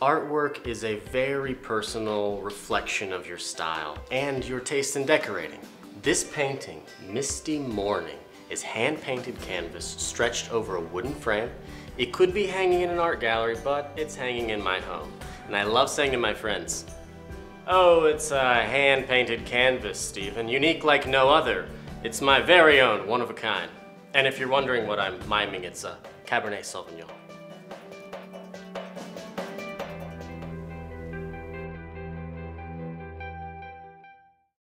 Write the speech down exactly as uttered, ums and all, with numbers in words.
Artwork is a very personal reflection of your style and your taste in decorating. This painting, Misty Morning, is hand-painted canvas stretched over a wooden frame. It could be hanging in an art gallery, but it's hanging in my home. And I love saying to my friends, "Oh, it's a hand-painted canvas, Stephen, unique like no other. It's my very own, one of a kind." And if you're wondering what I'm miming, it's a Cabernet Sauvignon.